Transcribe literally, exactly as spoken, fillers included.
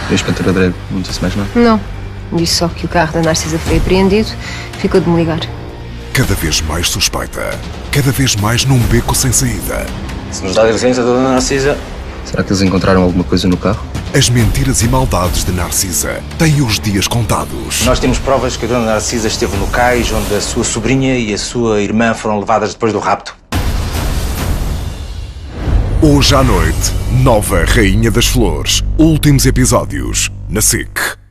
E a inspetora Dredd não disse mais nada? Não. Disse só que o carro da Narcisa foi apreendido. Ficou de me ligar. Cada vez mais suspeita. Cada vez mais num beco sem saída. Se nos dá a licença, dona Narcisa. Será que eles encontraram alguma coisa no carro? As mentiras e maldades de Narcisa têm os dias contados. Nós temos provas que a dona Narcisa esteve no cais onde a sua sobrinha e a sua irmã foram levadas depois do rapto. Hoje à noite, nova Rainha das Flores. Últimos episódios na SIC.